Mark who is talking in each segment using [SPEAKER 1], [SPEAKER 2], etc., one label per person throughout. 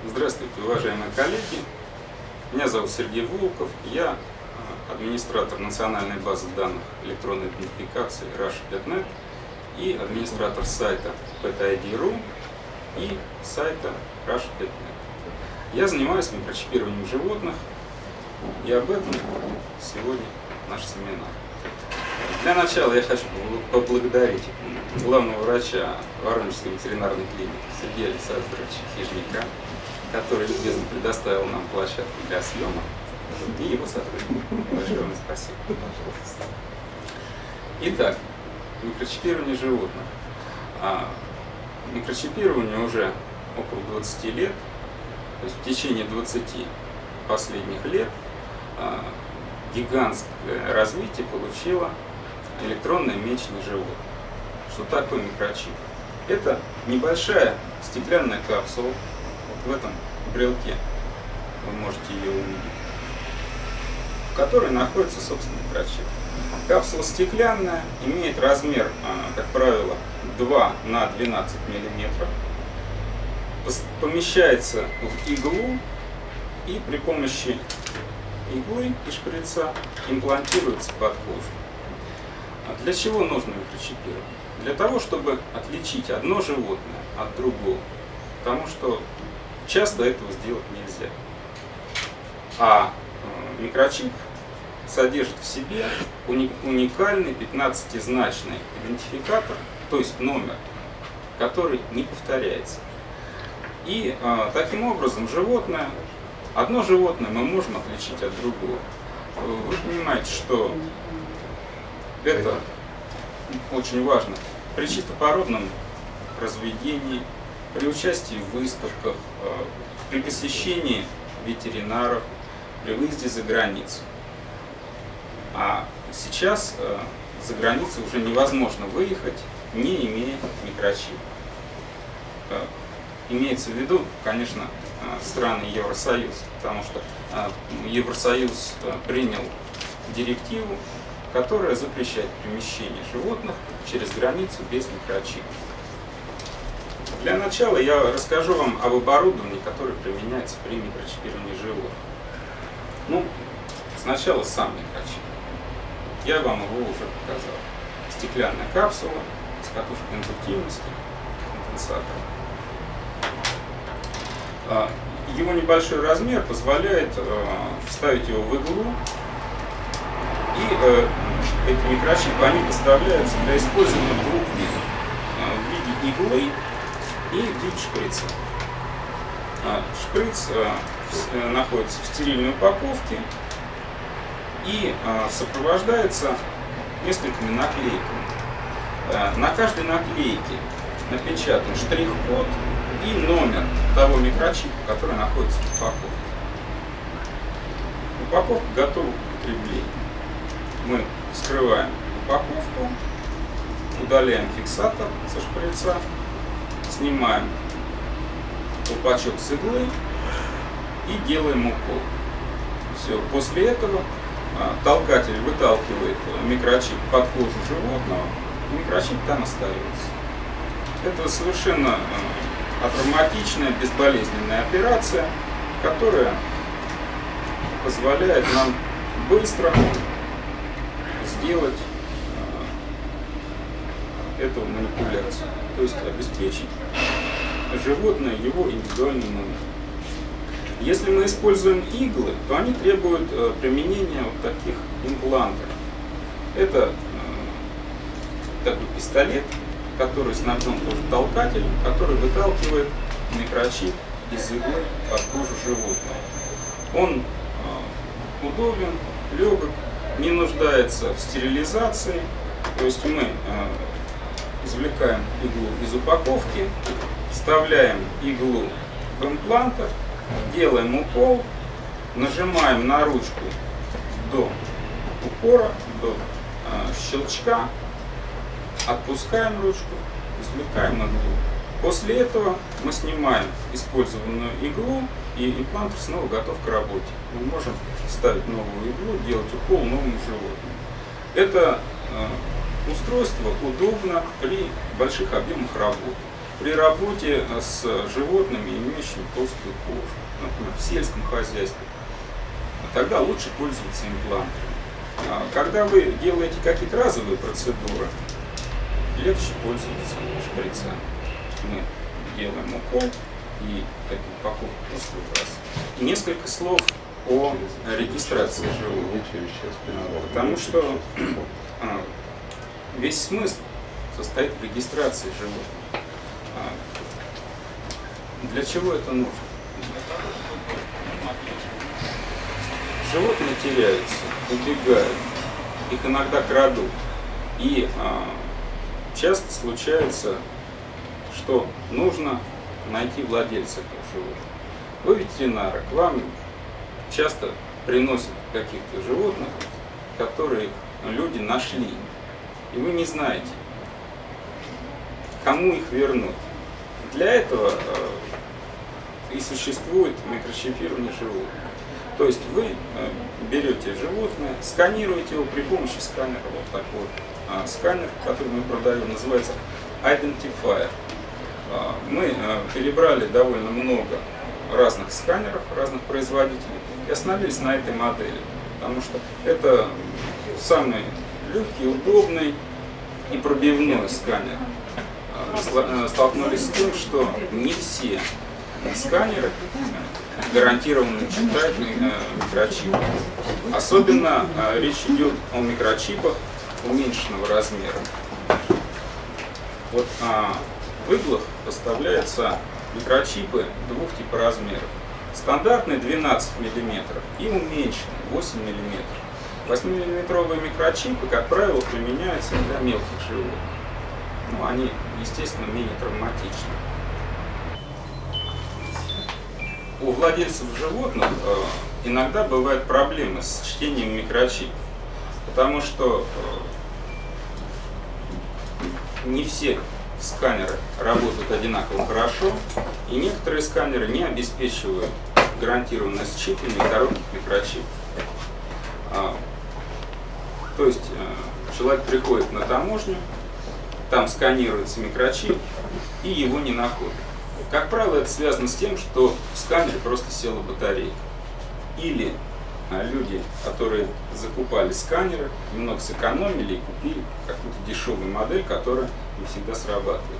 [SPEAKER 1] Здравствуйте, уважаемые коллеги. Меня зовут Сергей Волков. Я администратор национальной базы данных электронной идентификации Rush5net и администратор сайта PetID.ru и сайта Rush5net. Я занимаюсь микрочипированием животных, и об этом сегодня наш семинар. Для начала я хочу поблагодарить главного врача Воронежской ветеринарной клиники Сергея Александровича Хижняка, который любезно предоставил нам площадку для съемок, и его сотрудникам. Большое вам спасибо. Итак, микрочипирование животных. Микрочипирование уже около 20 лет, то есть в течение 20 последних лет гигантское развитие получило электронное мечение животных. Что такое микрочип? Это небольшая стеклянная капсула. Вот в этом брелке вы можете ее увидеть, в которой находится, собственно, микрочип. Капсула стеклянная, имеет размер, как правило, 2 на 12 мм, помещается в иглу и при помощи иглы и шприца имплантируется под кожу. Для чего нужно микрочипирование? Для того, чтобы отличить одно животное от другого, потому что часто этого сделать нельзя. А микрочип содержит в себе уникальный 15-значный идентификатор, то есть номер, который не повторяется. И таким образом одно животное мы можем отличить от другого. Вы понимаете, что это очень важно при чистопородном разведении, при участии в выставках, при посещении ветеринаров, при выезде за границу. А сейчас за границу уже невозможно выехать, не имея микрочипа. Имеется в виду, конечно, страны Евросоюза, потому что Евросоюз принял директиву, которая запрещает перемещение животных через границу без микрочипа. Для начала я расскажу вам об оборудовании, которое применяется при микрочипировании животных. Ну, сначала сам микрочип. Я вам его уже показал. Стеклянная капсула с катушкой индуктивности, компенсатором. Его небольшой размер позволяет вставить его в иглу, и эти микрочипы они поставляются для использования в двух видах: в виде иглы и в виде шприца. Шприц находится в стерильной упаковке и сопровождается несколькими наклейками. На каждой наклейке напечатан штрих-код и номер того микрочипа, который находится в упаковке. Упаковка готова к употреблению. Мы вскрываем упаковку, удаляем фиксатор со шприца, снимаем колпачок с иглы и делаем укол. Все. После этого толкатель выталкивает микрочип под кожу животного, и микрочип там остается. Это совершенно атравматичная, безболезненная операция, которая позволяет нам быстро сделать эту манипуляцию, то есть обеспечить животное его индивидуальный номер. Если мы используем иглы, то они требуют применения вот таких имплантов. Это такой пистолет, который снабжен тоже толкателем, который выталкивает микрочип из иглы под кожу животного. Он удобен, легок, не нуждается в стерилизации, то есть мы извлекаем иглу из упаковки, вставляем иглу в имплантер, делаем укол, нажимаем на ручку до упора, до щелчка, отпускаем ручку, извлекаем иглу. После этого мы снимаем использованную иглу, и имплантер снова готов к работе. Мы можем ставить новую иглу, делать укол новому животному. Это устройство удобно при больших объемах работы. при работе с животными, имеющими толстую кожу, например, в сельском хозяйстве, тогда лучше пользоваться имплантами. Когда вы делаете какие-то разовые процедуры, легче пользоваться шприцами. Мы делаем укол и эту упаковку просто выбрасываем. Несколько слов о регистрации животных, потому что весь смысл состоит в регистрации животных. Для чего это нужно? Животные теряются, убегают, их иногда крадут. И часто случается, что нужно найти владельца этого животного. Вы ветеринары, к вам часто приносят каких-то животных, которые люди нашли. И вы не знаете, кому их вернуть. Для этого и существует микрочипирование животных. То есть вы берете животное, сканируете его при помощи сканера. Вот такой вот сканер, который мы продаем, называется Identifier. Мы перебрали довольно много разных сканеров, разных производителей и остановились на этой модели, потому что это самый легкий, удобный и пробивной сканер. Столкнулись с тем, что не все сканеры гарантированно читают микрочипы. Особенно речь идет о микрочипах уменьшенного размера. Вот в иглах поставляются микрочипы двух типов размеров. Стандартный 12 мм и уменьшенный 8 мм. 8-миллиметровые микрочипы, как правило, применяются для мелких животных. Ну, они, естественно, менее травматичны. У владельцев животных иногда бывают проблемы с чтением микрочипов, потому что не все сканеры работают одинаково хорошо, и некоторые сканеры не обеспечивают гарантированное считывание коротких микрочипов. То есть человек приходит на таможню, там сканируется микрочип, и его не находят. Как правило, это связано с тем, что в сканере просто села батарейка. Или люди, которые закупали сканеры, немного сэкономили и купили какую-то дешевую модель, которая не всегда срабатывает.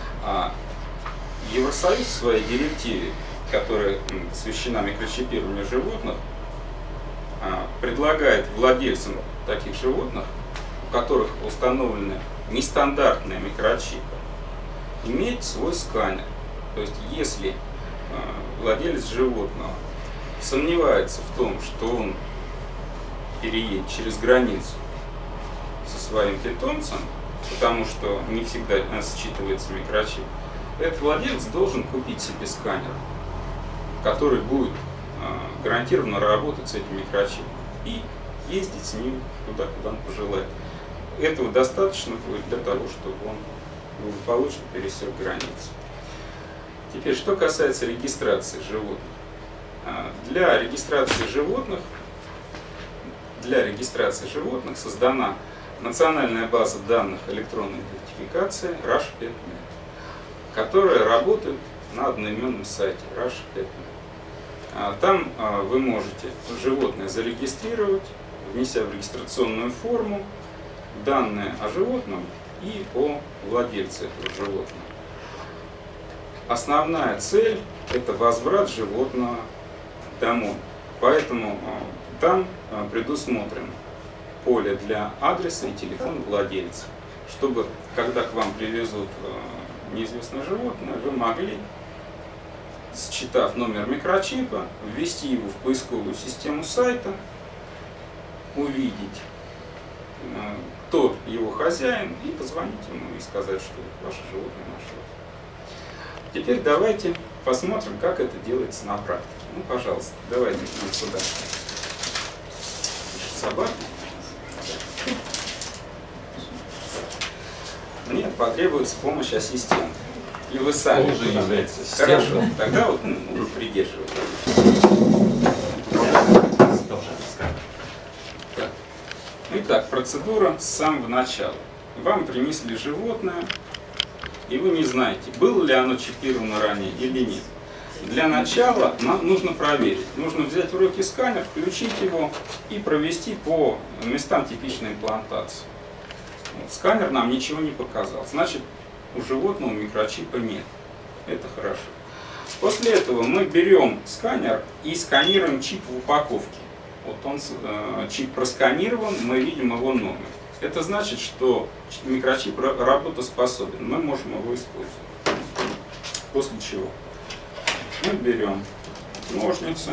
[SPEAKER 1] Евросоюз в своей директиве, которая посвящена микрочипированию животных, предлагает владельцам таких животных, у которых установлены нестандартные микрочипы, иметь свой сканер. То есть, если владелец животного сомневается в том, что он переедет через границу со своим питомцем, потому что не всегда считывается микрочип, этот владелец должен купить себе сканер, который будет гарантированно работать с этим микрочипом и ездить с ним туда, куда он пожелает. Этого достаточно будет для того, чтобы он благополучно пересек границу. Теперь, что касается регистрации животных. Для регистрации животных создана национальная база данных электронной идентификации Rush.net, которая работает на одноименном сайте Rush.net. Там вы можете животное зарегистрировать, внеся в регистрационную форму данные о животном и о владельце этого животного. Основная цель – это возврат животного домой. Поэтому там предусмотрено поле для адреса и телефона владельца, чтобы, когда к вам привезут неизвестное животное, вы могли, считав номер микрочипа, ввести его в поисковую систему сайта, увидеть, кто его хозяин, и позвонить ему и сказать, что ваше животное нашлось. Теперь давайте посмотрим, как это делается на практике. Ну, пожалуйста, давайте нам сюда собаку. Мне потребуется помощь ассистента. И вы сами.
[SPEAKER 2] Уже является ассистентом.
[SPEAKER 1] Хорошо, тогда вот мы придерживаем. Итак, процедура с самого начала. Вам принесли животное, и вы не знаете, было ли оно чипировано ранее или нет. Для начала нам нужно проверить. Нужно взять в руки сканер, включить его и провести по местам типичной имплантации. Вот, сканер нам ничего не показал. Значит, у животного микрочипа нет. Это хорошо. После этого мы берем сканер и сканируем чип в упаковке. Вот он, чип просканирован, мы видим его номер. Это значит, что микрочип работоспособен, мы можем его использовать. После чего мы берем ножницы,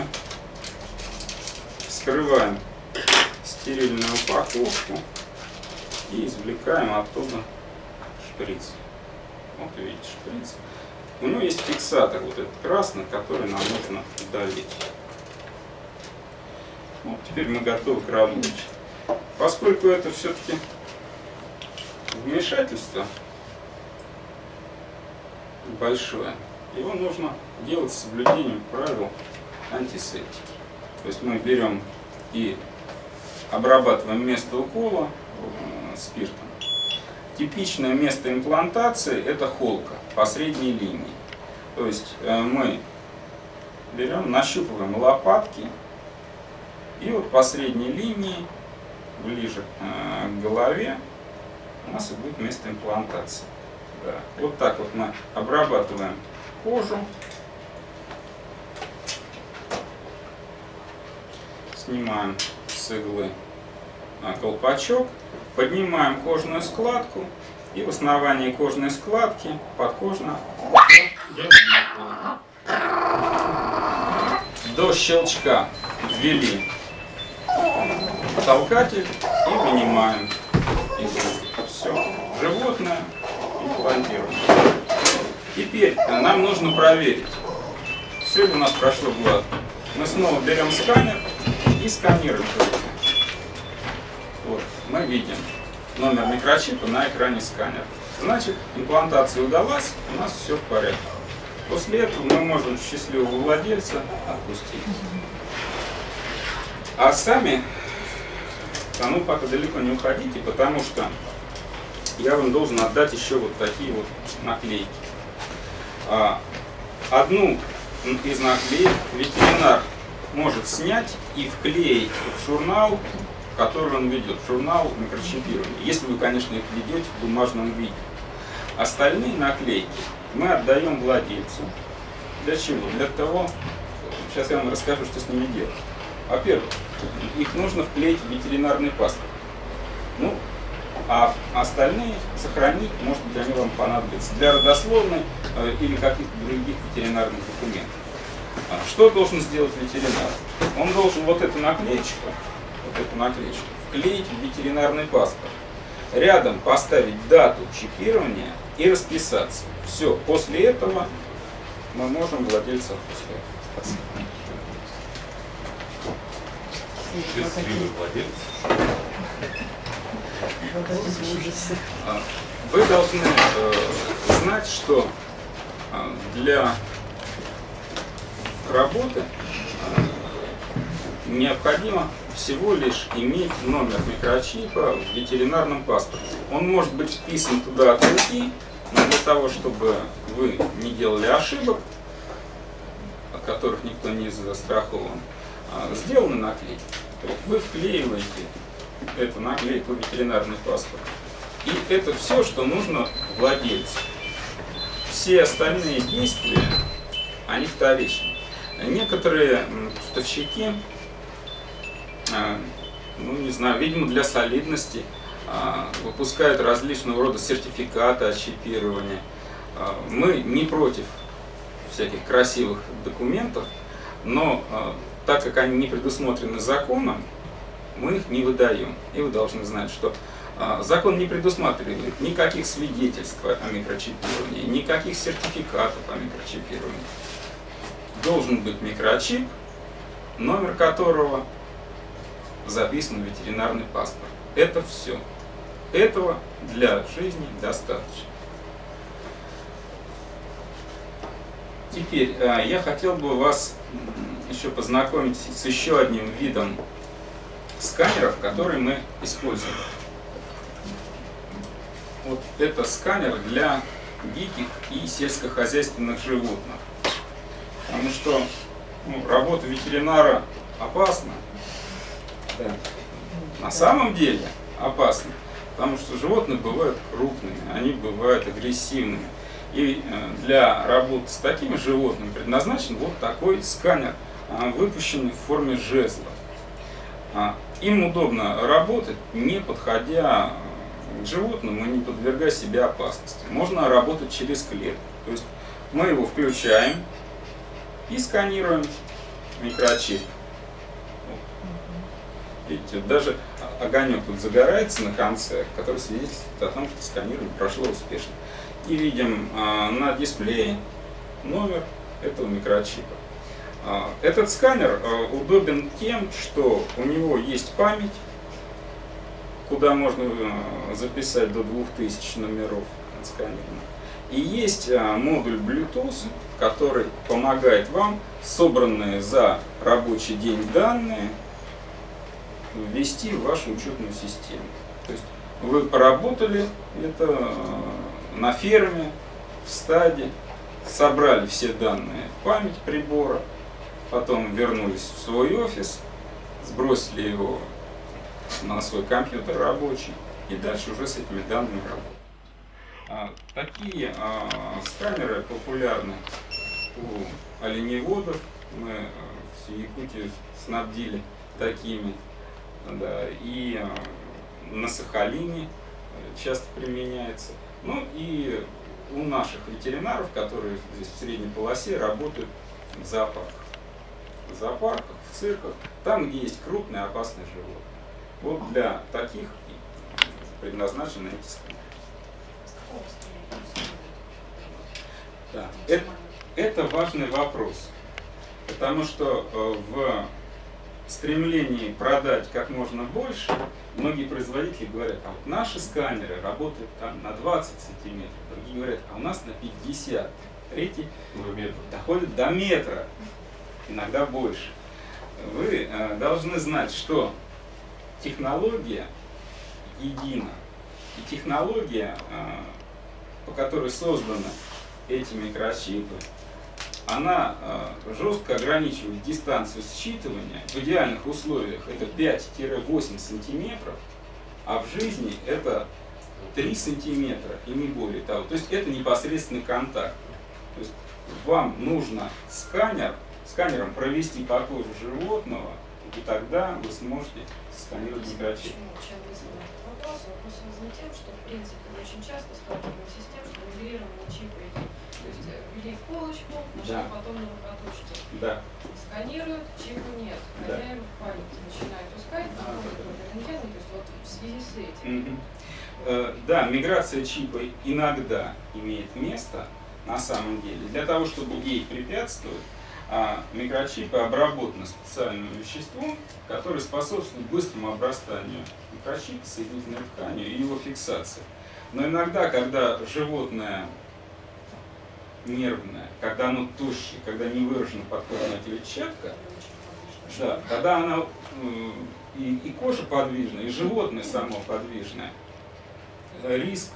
[SPEAKER 1] вскрываем стерильную упаковку и извлекаем оттуда шприц. Вот видите шприц. У него есть фиксатор, вот этот красный, который нам нужно удалить. Вот, теперь мы готовы к работе. Поскольку это все-таки вмешательство большое, его нужно делать с соблюдением правил антисептики. То есть мы берем и обрабатываем место укола спиртом. Типичное место имплантации – это холка по средней линии. То есть мы берем, нащупываем лопатки, и вот по средней линии, ближе к голове, у нас и будет место имплантации. Да. Вот так вот мы обрабатываем кожу, снимаем с иглы колпачок, поднимаем кожную складку и в основании кожной складки подкожно до щелчка ввели толкатель и вынимаем иглу. Все, животное имплантируем. Теперь нам нужно проверить, все ли у нас прошло гладко. Мы снова берем сканер и сканируем. Вот, мы видим номер микрочипа на экране сканера. Значит, имплантация удалась, у нас все в порядке. После этого мы можем счастливого владельца отпустить. А сами, ну пока далеко не уходите, потому что я вам должен отдать еще вот такие вот наклейки. Одну из наклеек ветеринар может снять и вклеить в журнал, который он ведет, журнал микрочипирования, если вы, конечно, их ведете в бумажном виде. Остальные наклейки мы отдаем владельцу. Для чего? Для того, сейчас я вам расскажу, что с ними делать. Во-первых, их нужно вклеить в ветеринарный паспорт. Ну, а остальные сохранить, может быть, они вам понадобятся для родословной или каких-то других ветеринарных документов. Что должен сделать ветеринар? Он должен вот эту наклеечку вклеить в ветеринарный паспорт. Рядом поставить дату чипирования и расписаться. Все, после этого мы можем владельца отпускать. Вы должны знать, что для работы необходимо всего лишь иметь номер микрочипа в ветеринарном паспорте. Он может быть вписан туда от руки, но для того, чтобы вы не делали ошибок, от которых никто не застрахован, сделаны наклейки. Вы вклеиваете эту наклейку в ветеринарный паспорт. И это все, что нужно владельцу. Все остальные действия, они вторичны. Некоторые поставщики, ну не знаю, видимо для солидности, выпускают различного рода сертификаты о чипировании. Мы не против всяких красивых документов, но так как они не предусмотрены законом, мы их не выдаем. И вы должны знать, что закон не предусматривает никаких свидетельств о микрочипировании, никаких сертификатов о микрочипировании. Должен быть микрочип, номер которого записан в ветеринарный паспорт. Это все. Этого для жизни достаточно. Теперь я хотел бы вас еще познакомить с еще одним видом сканеров, которые мы используем. Вот это сканер для диких и сельскохозяйственных животных. Потому что работа ветеринара опасна. Да. На самом деле опасна, потому что животные бывают крупными, они бывают агрессивными. И для работы с такими животными предназначен вот такой сканер, выпущенный в форме жезла. Им удобно работать, не подходя к животному и не подвергая себя опасности. Можно работать через клетку. То есть мы его включаем и сканируем микрочип. Видите, даже огонек тут загорается на конце, который свидетельствует о том, что сканирование прошло успешно. И видим на дисплее номер этого микрочипа. Этот сканер удобен тем, что у него есть память, куда можно записать до 2000 номеров отсканированных. И есть модуль Bluetooth, который помогает вам собранные за рабочий день данные ввести в вашу учетную систему. То есть вы поработали это на ферме, в стаде, собрали все данные в память прибора, потом вернулись в свой офис, сбросили его на свой компьютер рабочий и дальше уже с этими данными работать. Такие сканеры популярны у оленеводов. Мы всю Якутию снабдили такими. Да, и на Сахалине часто применяется. Ну и у наших ветеринаров, которые здесь в средней полосе работают в зоопарках. В зоопарках, в цирках, там, где есть крупные опасные животные. Вот для таких предназначены эти сканеры. Да. Это важный вопрос, потому что в стремлении продать как можно больше, многие производители говорят, а вот наши сканеры работают там на 20 сантиметров, другие говорят, а у нас на 50, третий доходит до метра, иногда больше. Вы должны знать, что технология едина, и технология, по которой созданы эти микрочипы, она жестко ограничивает дистанцию считывания. В идеальных условиях это 5-8 сантиметров, а в жизни это 3 сантиметра и не более того. То есть это непосредственный контакт. То есть вам нужно сканером провести по коже животного, и тогда вы сможете сканировать микрочип.
[SPEAKER 2] Вопрос связан тем, что в принципе мы очень часто сталкиваемся с тем, что моделированные чипы идут. То есть ввели в полочку, нашли потом на катушке.
[SPEAKER 1] Да.
[SPEAKER 2] Сканируют, чипа нет. Хозяин в панике начинает искать, рентген, то есть вот в связи с этим.
[SPEAKER 1] Да, миграция чипа иногда имеет место, на самом деле. Для того, чтобы ей препятствовать, микрочипы обработаны специальным веществом, которое способствует быстрому обрастанию микрочипа соединительной тканью и его фиксации. Но иногда, когда животное нервное, когда оно тощее, когда не выражена подкожная клетчатка, да, когда она и кожа подвижная, и животное само подвижное, риск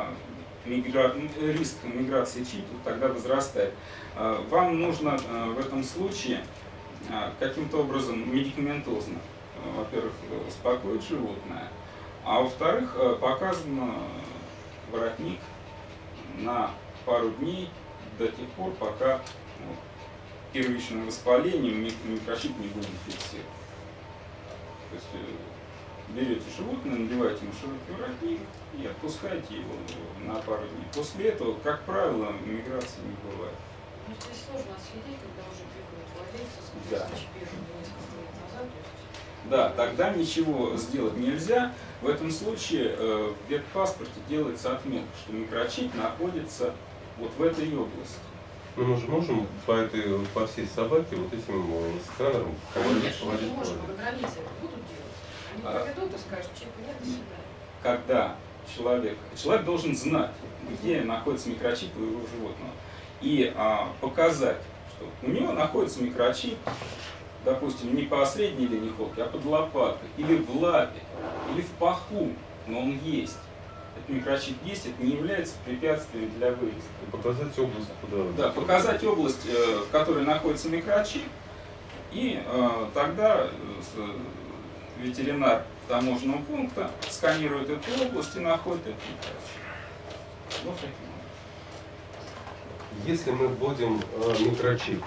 [SPEAKER 1] миграции чипа тогда возрастает. Вам нужно в этом случае каким-то образом медикаментозно, во-первых, успокоить животное, а во-вторых, показан воротник на пару дней до тех пор, пока первичным воспалением микрочип не будет инфицирован. То есть берете животное, надеваете ему широкий воротник и отпускаете его на пару дней. После этого, как правило, миграции не бывает.
[SPEAKER 2] Ну, здесь сложно отследить, когда уже бегают владельцы, соответственно, чипировали несколько лет назад.
[SPEAKER 1] Да, тогда ничего сделать нельзя. В этом случае в ветпаспорте делается отметка, что микрочип находится вот в этой области.
[SPEAKER 3] Ну, мы же можем по всей собаке вот этим сканером
[SPEAKER 2] конечно, мы можем, на границе это будут делать. Они проведут и скажут, чипа нет, до свидания.
[SPEAKER 1] Когда человек должен знать, где находится микрочип у его животного, и показать, что у него находится микрочип, допустим, не по средней линии холки, а под лопаткой, или в лапе, или в паху, но он есть. этот микрочип есть, это не является препятствием для выезда.
[SPEAKER 3] И показать область, куда...
[SPEAKER 1] Да, показать область, в которой находится микрочип, и тогда ветеринар таможенного пункта сканирует эту область и находит этот микрочип. Вот таким образом.
[SPEAKER 3] Если мы вводим микрочип,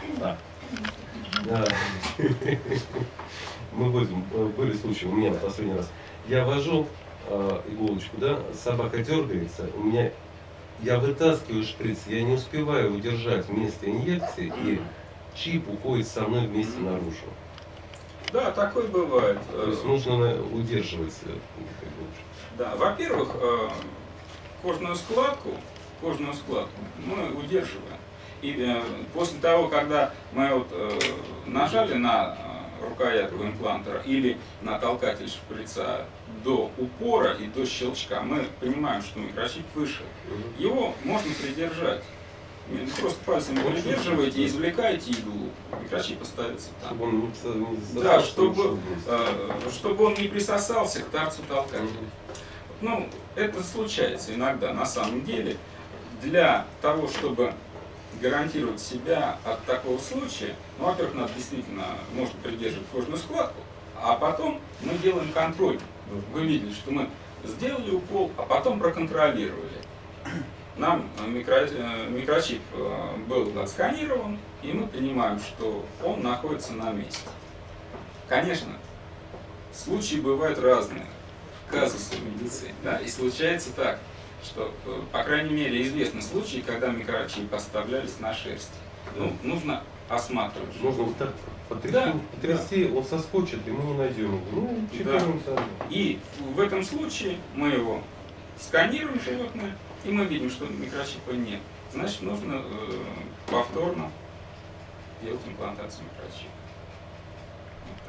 [SPEAKER 3] мы вводим, были случаи, у меня последний раз, я ввожу иголочку, да, собака дергается, я вытаскиваю шприц, я не успеваю удержать место инъекции, и чип уходит со мной вместе наружу.
[SPEAKER 1] Да, такое бывает.
[SPEAKER 3] То есть нужно удерживать иголочку.
[SPEAKER 1] Да, во-первых, кожную складку мы удерживаем. И после того, когда мы нажали на рукоятку имплантера или на толкатель шприца до упора и до щелчка, мы понимаем, что микрочип вышел. Его можно придержать. Просто пальцем придерживаете и извлекаете иглу. Микрочип остается там.
[SPEAKER 3] Чтобы он не
[SPEAKER 1] да, чтобы он не присосался к торцу толкателя. Ну, это случается иногда, на самом деле. Для того, чтобы гарантировать себя от такого случая, ну, во-первых, надо действительно, можно придерживать кожную складку, а потом мы делаем контроль. Вы видели, что мы сделали укол, а потом проконтролировали. Нам микрочип был отсканирован, и мы понимаем, что он находится на месте. Конечно, случаи бывают разные, казусы в медицине, да, и случается так, что, по крайней мере, известны случаи, когда микрочип оставлялись на шерсти. Ну, нужно осматривать.
[SPEAKER 3] Можно вот так потрясти, он соскочит, и мы не найдем его. Ну,
[SPEAKER 1] да. И в этом случае мы его сканируем, животное, и мы видим, что микрочипа нет. Значит, нужно повторно делать имплантацию микрочипа. Вот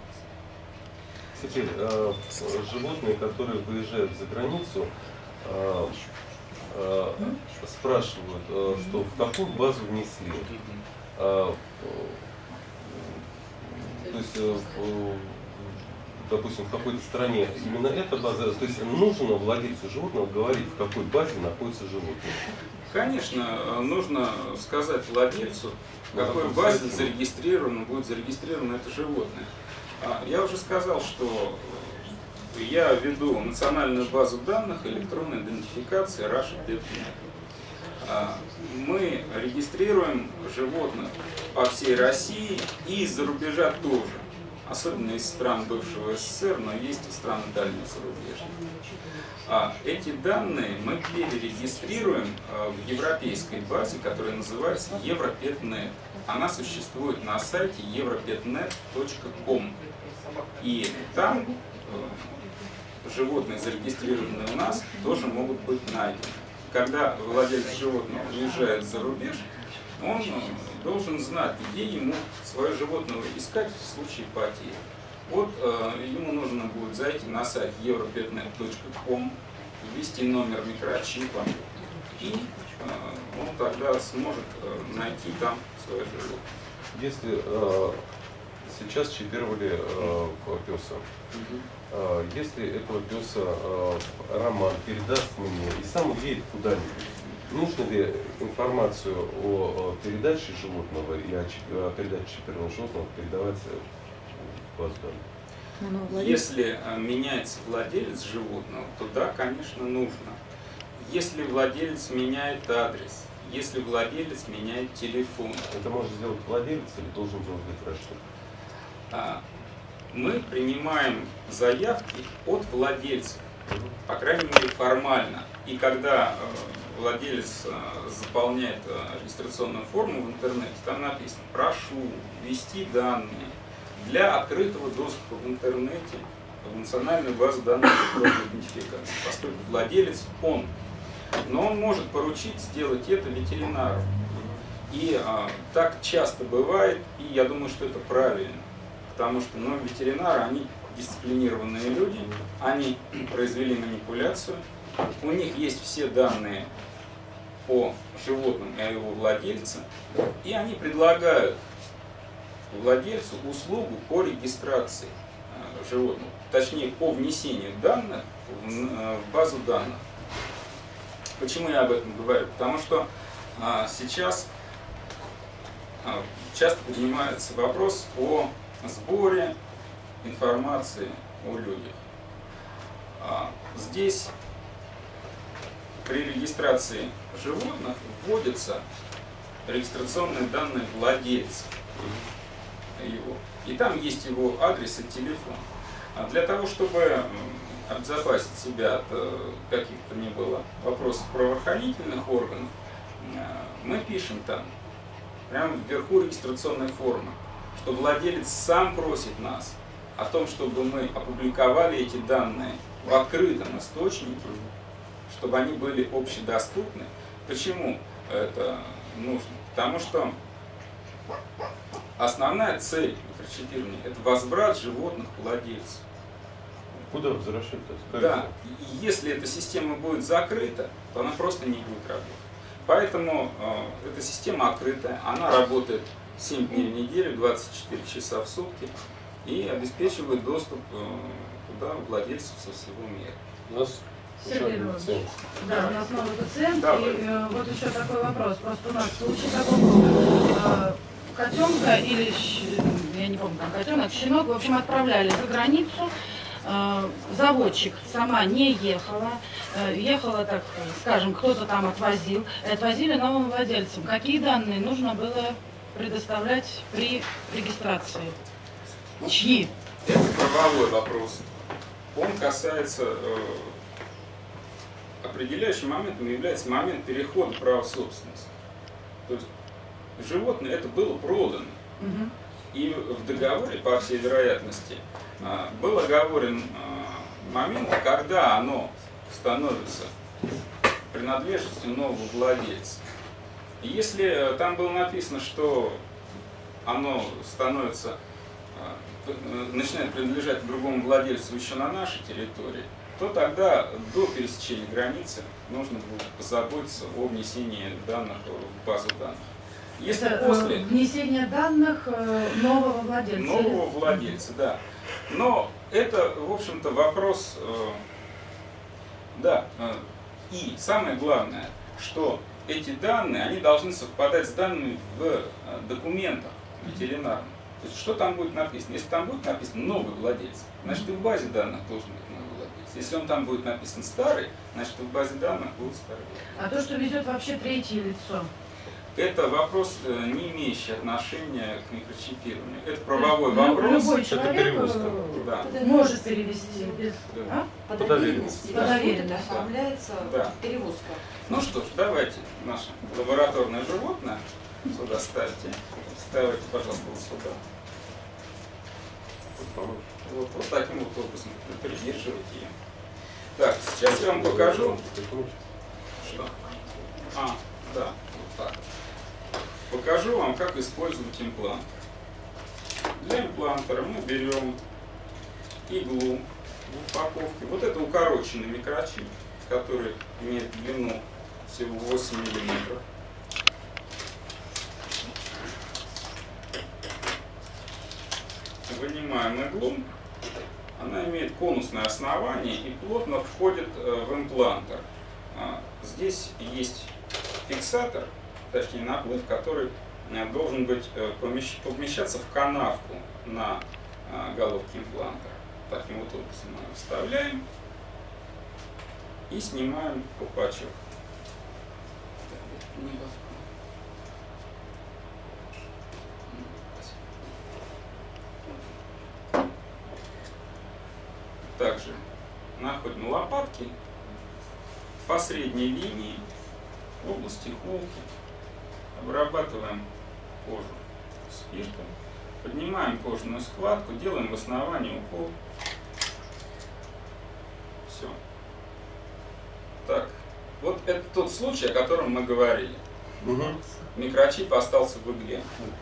[SPEAKER 1] таким образом.
[SPEAKER 3] Кстати, животные, которые выезжают за границу, спрашивают, что в какую базу внесли. То есть, допустим, в какой-то стране именно эта база, то есть нужно владельцу животного говорить, в какой базе находится животное.
[SPEAKER 1] Конечно, нужно сказать владельцу, в какой базе будет зарегистрировано это животное. Я уже сказал, что я веду национальную базу данных электронной идентификации Russia-PetNet. Мы регистрируем животных по всей России и из-за рубежа тоже. Особенно из стран бывшего СССР, но есть и страны дальнего зарубежья. Эти данные мы перерегистрируем в европейской базе, которая называется Европетнет. Она существует на сайте europetnet.com. И там животные, зарегистрированные у нас, тоже могут быть найдены. Когда владелец животного уезжает за рубеж, он должен знать, где ему свое животное искать в случае потери. Вот ему нужно будет зайти на сайт europetnet.com, ввести номер микрочипа, и он тогда сможет найти там свое животное.
[SPEAKER 3] Если сейчас чипировали пёса, если этого пёса Роман передаст мне и сам уедет куда-нибудь, нужно ли информацию о передаче животного и о передаче чипированного животного передавать в базу данных?
[SPEAKER 1] Если меняется владелец животного, то да, конечно, нужно. Если владелец меняет адрес, если владелец меняет телефон.
[SPEAKER 3] Это может сделать владелец или должен делать врач?
[SPEAKER 1] Мы принимаем заявки от владельцев, по крайней мере формально. И когда владелец заполняет регистрационную форму в интернете, там написано: прошу ввести данные для открытого доступа в интернете в национальную базу данных электронной идентификации, поскольку владелец он. Но он может поручить сделать это ветеринару. И так часто бывает, и я думаю, что это правильно. Потому что ветеринары, они дисциплинированные люди, они произвели манипуляцию, у них есть все данные о животном и о его владельце, и они предлагают владельцу услугу по регистрации животного, точнее по внесению данных в базу данных. Почему я об этом говорю? Потому что сейчас часто поднимается вопрос о сборе информации о людях. Здесь при регистрации животных вводятся регистрационные данные владельца его. И там есть его адрес и телефон. Для того, чтобы обезопасить себя от каких-то ни было вопросов правоохранительных органов, мы пишем там, прямо вверху регистрационной формы, что владелец сам просит нас о том, чтобы мы опубликовали эти данные в открытом источнике, чтобы они были общедоступны. Почему это нужно? Потому что основная цель микрочипирования – это возврат животных к владельцу.
[SPEAKER 3] Куда возвращать-то?
[SPEAKER 1] Да, и если эта система будет закрыта, то она просто не будет работать. Поэтому эта система открытая, она работает 7 дней в неделю, 24 часа в сутки и обеспечивает доступ туда владельцев со всего мира.
[SPEAKER 3] У нас
[SPEAKER 2] Сергей Иванович, да, у нас новый пациент,
[SPEAKER 1] Да,
[SPEAKER 2] и вот еще такой вопрос. Просто у нас случай такой был. Котенка или, я не помню, там котенок, щенок, в общем, отправляли за границу. Заводчик сама не ехала, ехала, так скажем, кто-то там отвозил, и отвозили новым владельцам. Какие данные нужно было предоставлять при регистрации? Чьи?
[SPEAKER 1] Это правовой вопрос. Он касается, определяющим моментом является момент перехода права собственности. То есть животное это было продано.
[SPEAKER 2] Угу. И
[SPEAKER 1] в договоре, по всей вероятности, был оговорен момент, когда оно становится принадлежностью нового владельца. И если там было написано, что оно становится, начинает принадлежать другому владельцу еще на нашей территории, то тогда до пересечения границы нужно будет позаботиться о внесении данных в базу данных. Если
[SPEAKER 2] это
[SPEAKER 1] после
[SPEAKER 2] внесение данных нового владельца.
[SPEAKER 1] Нового владельца, да. Но это, в общем-то, вопрос, да. И самое главное, что эти данные, они должны совпадать с данными в документах ветеринарных. То есть, что там будет написано? Если там будет написано новый владелец, значит и в базе данных должен быть новый владелец. Если он там будет написан старый, значит и в базе данных будет старый владелец.
[SPEAKER 2] А то, что везет вообще третье лицо?
[SPEAKER 1] Это вопрос, не имеющий отношения к микрочипированию. Это правовой вопрос.
[SPEAKER 2] Любой человек
[SPEAKER 1] да.
[SPEAKER 2] может перевести без...
[SPEAKER 1] Да.
[SPEAKER 2] А?
[SPEAKER 4] По доверенности.
[SPEAKER 2] По доверенности.
[SPEAKER 4] Оформляется
[SPEAKER 1] Да.
[SPEAKER 4] перевозка.
[SPEAKER 1] Ну что ж, давайте наше лабораторное животное сюда ставьте. Ставайте, пожалуйста, вот сюда. Вот таким вот образом придерживайте ее. Так, сейчас я вам покажу. Что? Да, вот так. Покажу вам, как использовать имплант. Для имплантера мы берем иглу в упаковке. Вот это укороченный микрочип, который имеет длину всего 8 мм. Вынимаем иглу. Она имеет конусное основание и плотно входит в имплантер. Здесь есть фиксатор, точнее наплыв, который должен быть помещаться в канавку на головке импланта. Таким вот образом мы вставляем и снимаем колпачок. Также находим лопатки по средней линии в области холки, обрабатываем кожу спиртом, поднимаем кожную складку, делаем в основании укол. Все. Так, вот это тот случай, о котором мы говорили.
[SPEAKER 3] Угу.
[SPEAKER 1] Микрочип остался в игле.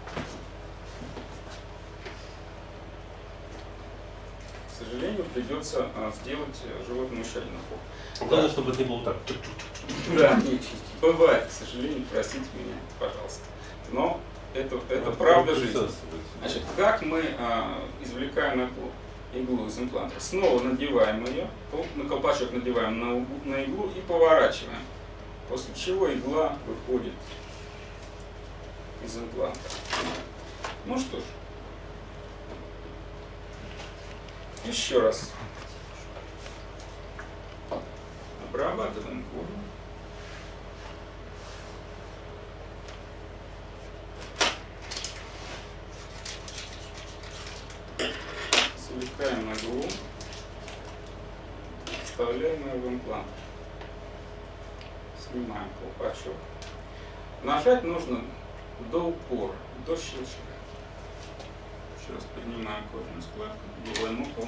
[SPEAKER 1] К сожалению, придется сделать животному еще один укол.
[SPEAKER 3] Главное, чтобы это не было так.
[SPEAKER 1] Да, бывает, к сожалению, простите меня, пожалуйста. Но это правда жизни. Значит, как мы извлекаем иглу из импланта? Снова надеваем ее, на колпачок надеваем на иглу и поворачиваем. после чего игла выходит из импланта. Ну что ж, еще раз обрабатываем кожу. Извлекаем иглу, вставляем ее в имплант. Снимаем колпачок. Нажать нужно до упора, до щелчка. Еще раз поднимаем кожную складку, делаем укол.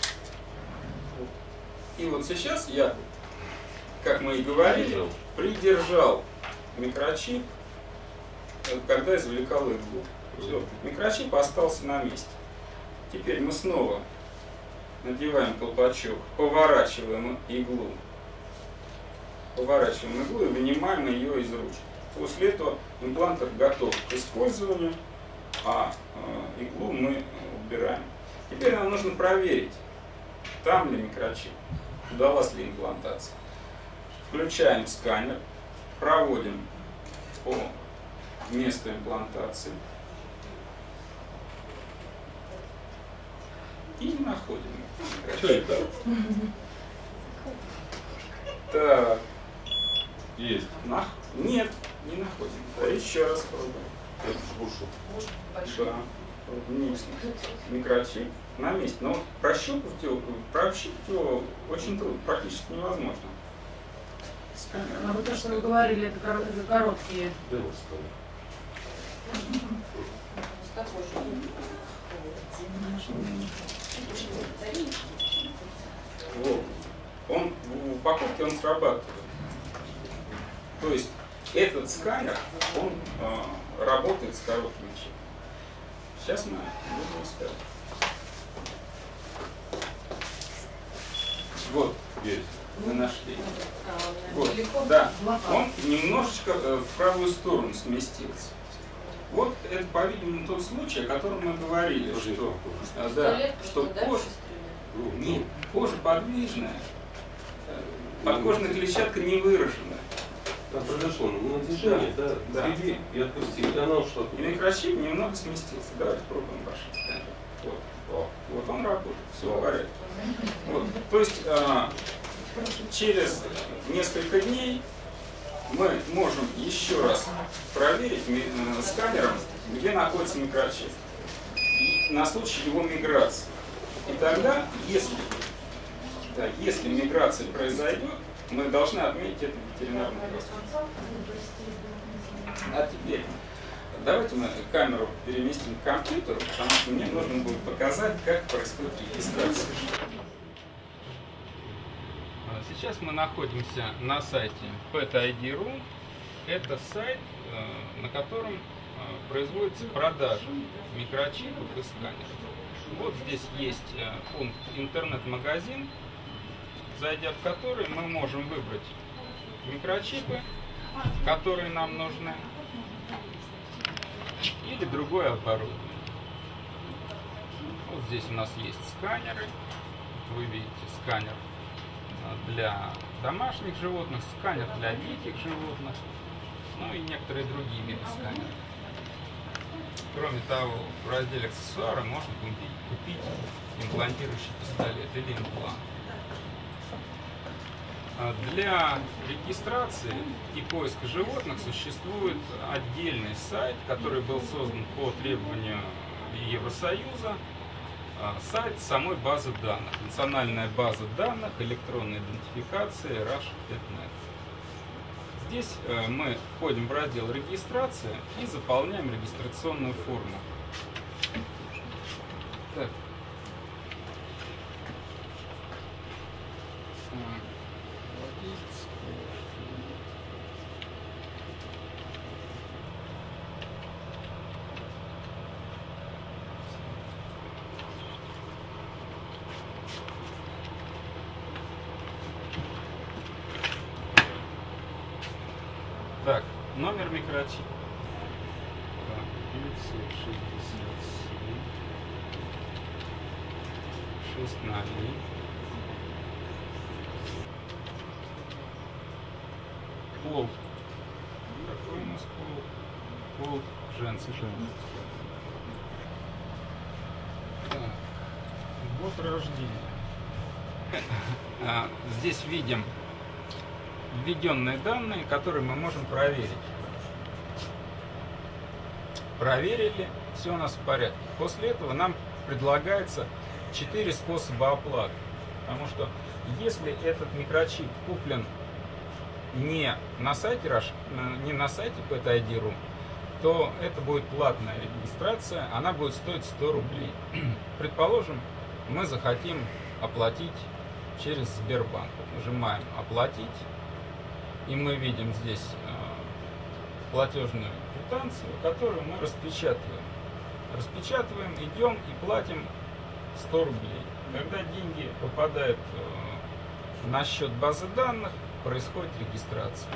[SPEAKER 1] И вот сейчас я, как мы и говорили, придержал микрочип, когда извлекал иглу. Все, микрочип остался на месте. Теперь мы снова надеваем колпачок, поворачиваем иглу и вынимаем ее из ручки. После этого имплантер готов к использованию, а иглу мы убираем. Теперь нам нужно проверить, там ли микрочип, удалась ли имплантация. Включаем сканер, проводим по месту имплантации и находим микрочип. Так.
[SPEAKER 3] Есть.
[SPEAKER 1] Нет, не находим. Да, еще раз пробуем.
[SPEAKER 3] Это бушу.
[SPEAKER 1] Да. Вниз. Микрочип на месте. Но вот прощупать его очень трудно, практически невозможно.
[SPEAKER 2] А вот то, что вы говорили, это короткие.
[SPEAKER 3] Да, вот скажу.
[SPEAKER 1] Вот. Он в упаковке он срабатывает. То есть этот сканер, он работает с коротким чипом. Сейчас мы будем искать. Вот.
[SPEAKER 3] Есть.
[SPEAKER 1] Мы нашли. Вот. Да. Он немножечко в правую сторону сместился. Вот это, по-видимому, тот случай, о котором мы говорили, что, что кожа, нет, кожа подвижная, подкожная клетчатка не выражена.
[SPEAKER 3] Там произошло движение, да, и отпустили, и она ушла.
[SPEAKER 1] И микрочип немного сместился. Давайте пробуем ваш сканер. Вот. Вот он работает, все в порядке. Вот. То есть через несколько дней мы можем еще раз проверить сканером, где находится микрочип, на случай его миграции. И тогда, если миграция произойдет, мы должны отметить это в ветеринарном пространстве. А теперь давайте мы камеру переместим к компьютеру, потому что мне нужно будет показать, как происходит регистрация. Сейчас мы находимся на сайте PetID.ru. Это сайт, на котором производится продажа микрочипов и сканеров. Вот здесь есть пункт интернет-магазин, зайдя в который мы можем выбрать микрочипы, которые нам нужны, или другое оборудование. Вот здесь у нас есть сканеры. Вы видите сканер для домашних животных, сканер для диких животных, ну и некоторые другие виды сканеров. Кроме того, в разделе аксессуары можно купить имплантирующий пистолет или имплант. Для регистрации и поиска животных существует отдельный сайт, который был создан по требованию Евросоюза. Сайт самой базы данных. Национальная база данных электронной идентификации Rush.net. Здесь мы входим в раздел регистрация и заполняем регистрационную форму. Так. Так, номер микрочипа. 967 600. пол. Какой у нас пол? Пол женский. Так. Год рождения. Здесь видим введенные данные, которые мы можем проверить. Проверили, все у нас в порядке. После этого нам предлагается 4 способа оплаты. Потому что если этот микрочип куплен не на сайте PetID.ru, то это будет платная регистрация, она будет стоить 100 рублей. Предположим, мы захотим оплатить через Сбербанк. Нажимаем «Оплатить», и мы видим здесь платежную квитанцию, которую мы распечатываем. Распечатываем, идем и платим 100 рублей. Когда деньги попадают на счет базы данных, происходит регистрация.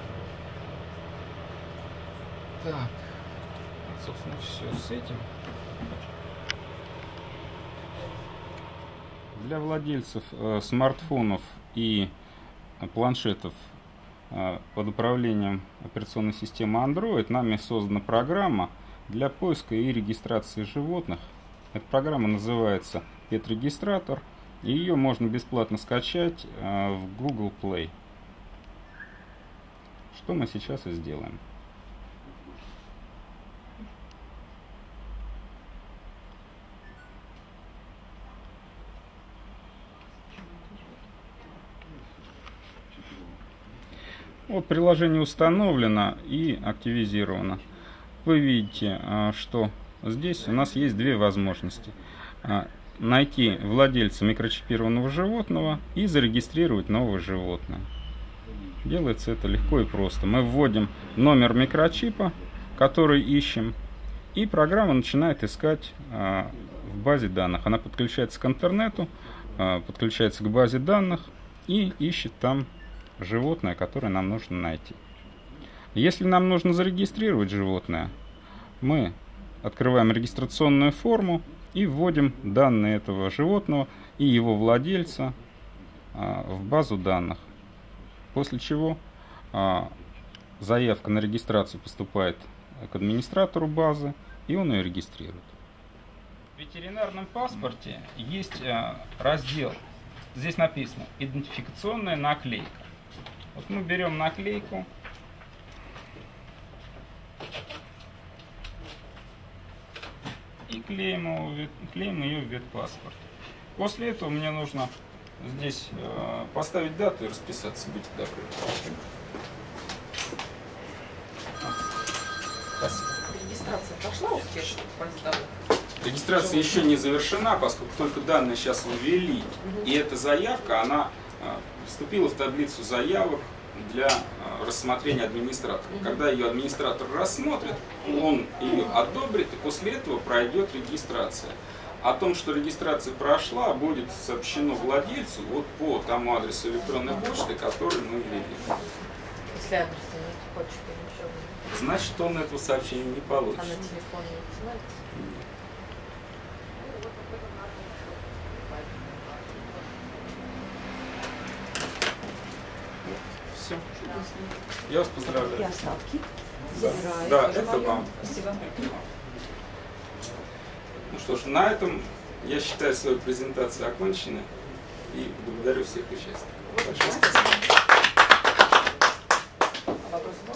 [SPEAKER 1] Так, вот, собственно, все с этим. Для владельцев смартфонов и планшетов под управлением операционной системы Android нами создана программа для поиска и регистрации животных. Эта программа называется PetRegistrator, и ее можно бесплатно скачать в Google Play. Что мы сейчас и сделаем. Вот приложение установлено и активизировано. Вы видите, что здесь у нас есть две возможности. Найти владельца микрочипированного животного и зарегистрировать новое животное. Делается это легко и просто. Мы вводим номер микрочипа, который ищем, и программа начинает искать в базе данных. Она подключается к интернету, подключается к базе данных и ищет там животное, которое нам нужно найти. Если нам нужно зарегистрировать животное, мы открываем регистрационную форму и вводим данные этого животного и его владельца в базу данных. После чего заявка на регистрацию поступает к администратору базы, и он ее регистрирует. В ветеринарном паспорте есть раздел, здесь написано «Идентификационная наклейка». Вот мы берем наклейку, и клеим ее в ветпаспорт. После этого мне нужно здесь поставить дату и расписаться. Будьте добры. Спасибо.
[SPEAKER 4] Регистрация прошла успешно?
[SPEAKER 1] Регистрация еще не завершена, поскольку только данные сейчас ввели. И эта заявка, она вступила в таблицу заявок для рассмотрения администратора. Когда ее администратор рассмотрит, он ее одобрит, и после этого пройдет регистрация. О том, что регистрация прошла, будет сообщено владельцу вот по тому адресу электронной почты, который мы ввели.
[SPEAKER 4] Если адрес не хочет, ничего.
[SPEAKER 1] Значит, он этого сообщения не получит.
[SPEAKER 4] А на телефон не отсылается?
[SPEAKER 1] Нет. Все. Я вас поздравляю.
[SPEAKER 4] И остатки
[SPEAKER 1] Да,
[SPEAKER 4] забираю.
[SPEAKER 1] да, это вам.
[SPEAKER 4] Спасибо.
[SPEAKER 1] Ну что ж, на этом я считаю свою презентацию оконченной и благодарю всех участников. Большое спасибо.
[SPEAKER 4] Вопросы?